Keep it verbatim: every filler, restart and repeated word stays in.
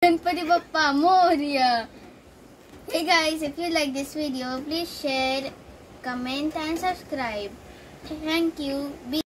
Ganapati Bappa, Morya. Hey guys, if you like this video, please share, comment and subscribe. Thank you. Be